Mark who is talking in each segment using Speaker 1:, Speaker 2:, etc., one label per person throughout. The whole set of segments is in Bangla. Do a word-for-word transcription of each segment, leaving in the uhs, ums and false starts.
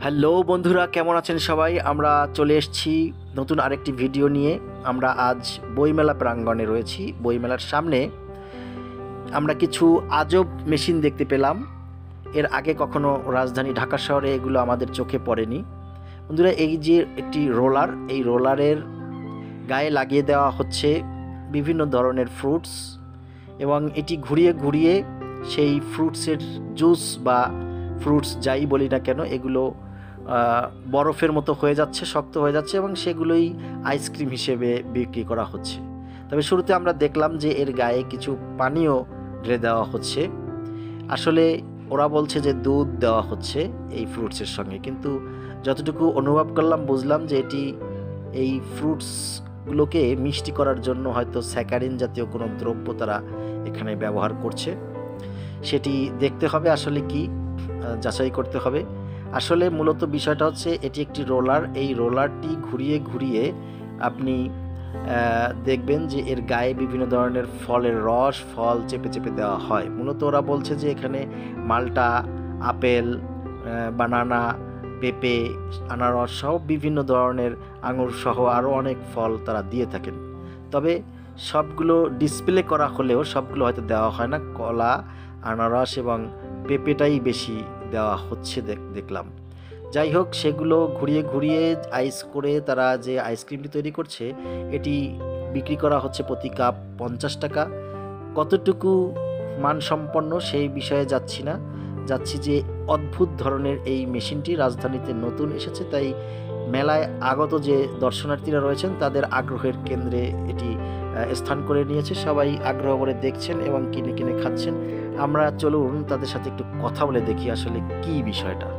Speaker 1: হ্যালো বন্ধুরা, কেমন আছেন সবাই? আমরা চলে এসেছি নতুন আরেকটি ভিডিও নিয়ে। আমরা আজ বইমেলা প্রাঙ্গণে রয়েছি। বইমেলার সামনে আমরা কিছু আজব মেশিন দেখতে পেলাম। এর আগে কখনো রাজধানী ঢাকা শহরে এগুলো আমাদের চোখে পড়েনি। বন্ধুরা, এই যে একটি রোলার, এই রোলারের গায়ে লাগিয়ে দেওয়া হচ্ছে বিভিন্ন ধরনের ফ্রুটস এবং এটি ঘুরিয়ে ঘুরিয়ে সেই ফ্রুটসের জুস বা ফ্রুটস যাই বলি না কেন, এগুলো বরফের মতো হয়ে যাচ্ছে, শক্ত হয়ে যাচ্ছে এবং সেগুলোই আইসক্রিম হিসেবে বিক্রি করা হচ্ছে। তবে শুরুতে আমরা দেখলাম যে এর গায়ে কিছু পানীয় ঢেলে দেওয়া হচ্ছে। আসলে ওরা বলছে যে দুধ দেওয়া হচ্ছে এই ফ্রুটসের সঙ্গে, কিন্তু যতটুকু অনুভব করলাম বুঝলাম যে এটি এই ফ্রুটসগুলোকে মিষ্টি করার জন্য হয়তো স্যাকারিন জাতীয় কোনো দ্রব্য তারা এখানে ব্যবহার করছে। সেটি দেখতে হবে, আসলে কি যাচাই করতে হবে। আসলে মূলত বিষয়টা হচ্ছে এটি একটি রোলার। এই রোলারটি ঘুরিয়ে ঘুরিয়ে আপনি দেখবেন যে এর গায়ে বিভিন্ন ধরনের ফলের রস, ফল চেপে চেপে দেওয়া হয়। মূলত ওরা বলছে যে এখানে মাল্টা, আপেল, বানানা, পেঁপে, আনারস সহ বিভিন্ন ধরনের আঙুর সহ আরও অনেক ফল তারা দিয়ে থাকেন। তবে সবগুলো ডিসপ্লে করা হলেও সবগুলো হয়তো দেওয়া হয় না। কলা, আনারস এবং পেঁপেটাই বেশি দেওয়া হচ্ছে দেখলাম। যাই হোক, সেগুলো ঘুরিয়ে ঘুরিয়ে আইস করে তারা যে আইসক্রিমটি তৈরি করছে এটি বিক্রি করা হচ্ছে প্রতি কাপ পঞ্চাশ টাকা। কতটুকু মানসম্পন্ন সেই বিষয়ে যাচ্ছি না, যাচ্ছি যে অদ্ভুত ধরনের এই মেশিনটি রাজধানীতে নতুন এসেছে, তাই মেলায় আগত যে দর্শনার্থীরা রয়েছেন তাদের আগ্রহের কেন্দ্রে এটি স্থান করে নিয়েছে। সবাই আগ্রহ করে দেখছেন এবং কিনে কিনে খাচ্ছেন। আমরা চলুন তাদের সাথে একটু কথা বলে দেখি আসলে কি বিষয়টা।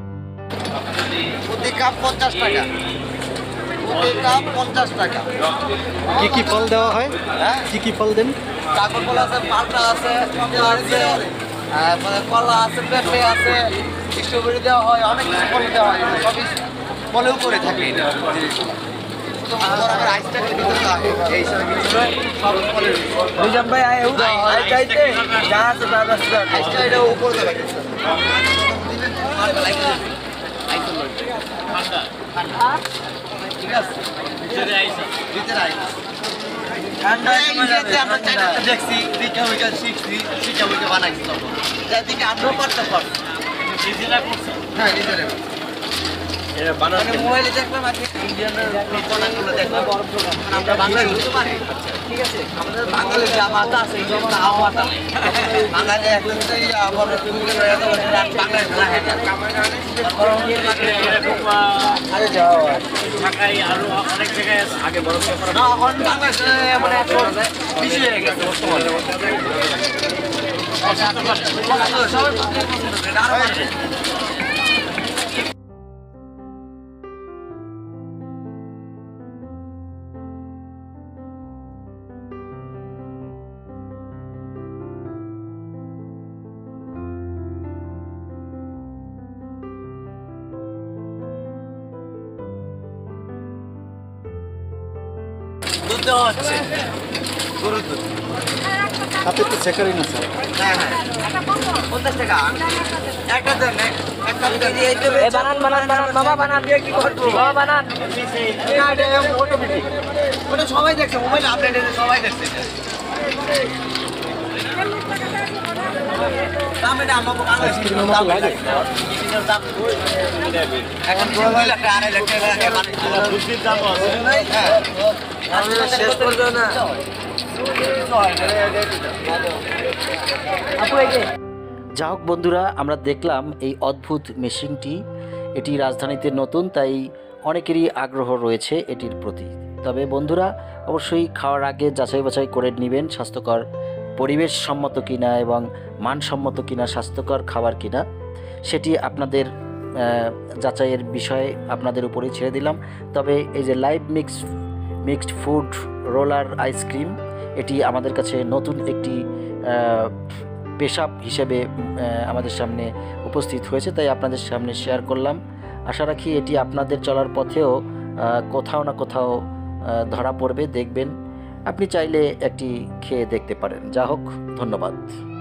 Speaker 2: প্রতি কাপ পঞ্চাশ টাকা, প্রতি কাপ পঞ্চাশ টাকা।
Speaker 1: কি কি ফল দেওয়া হয়?
Speaker 2: হ্যাঁ,
Speaker 1: কি কি ফল দেন?
Speaker 2: কাগজ ফল আছে, মালটা আছে, আছে, মানে কলা আছে, পেঁপে আছে, স্ট্রবেরি দেওয়া হয়, অনেক কিছু ফল দেওয়া হয়। সবই ফলেও করে থাকে এটা জিনিসগুলো। দেখছি শিখছি শিখা বইটা বানাইছি তখন যাদিকে আমরাও পারতে পারছি। হ্যাঁ, নিজেরা মোবাইলে দেখলাম আজকে ইন্ডিয়ানের প্রোডাক্টগুলো দেখলাম। আমরা বাঙালি হতে পারি, ঠিক আছে, আমাদের বাঙালির যে আওয়াজটা আছে এই জন্য আওয়াজটা বাঙালি এখন বাংলায় আরে যাও ঢাকায় আরো অনেক জায়গায় আগে বড় না, এখন বাংলাদেশে মানে এখন বেশি হয়ে গেছে বর্তমানে। দুধ দেওয়া হচ্ছে, গরুর দুধ।
Speaker 1: হাতে তো স্যাকারিন আছে।
Speaker 2: হ্যাঁ হ্যাঁ, পঞ্চাশ টাকা একটা দেন। বানান বানান বানান বাবা বানান দিয়ে কি করবো বাবা বানান। ওটা সবাই দেখছে, মোবাইল আপডেট এসে সবাই দেখছে। দাম এটা আমাকে দাম লাগে এখন দুই লাখ আড়াই লাখ টাকা বুঝির দাম শেষ করবে না।
Speaker 1: যা হোক বন্ধুরা, আমরা দেখলাম এই অদ্ভুত মেশিনটি। এটি রাজধানীতে নতুন, তাই অনেকেরই আগ্রহ রয়েছে এটির প্রতি। তবে বন্ধুরা, অবশ্যই খাওয়ার আগে যাচাই বাছাই করে নেবেন স্বাস্থ্যকর, পরিবেশ সম্মত কিনা এবং মানসম্মত কিনা, স্বাস্থ্যকর খাবার কিনা, সেটি আপনাদের যাচাইয়ের বিষয়ে আপনাদের উপরেই ছেড়ে দিলাম। তবে এই যে live mix mixed food roller ice cream, এটি আমাদের কাছে নতুন একটি পেশাব হিসেবে আমাদের সামনে উপস্থিত হয়েছে, তাই আপনাদের সামনে শেয়ার করলাম। আশা রাখি এটি আপনাদের চলার পথেও কোথাও না কোথাও ধরা পড়বে। দেখবেন, আপনি চাইলে একটি খেয়ে দেখতে পারেন। যা হোক, ধন্যবাদ।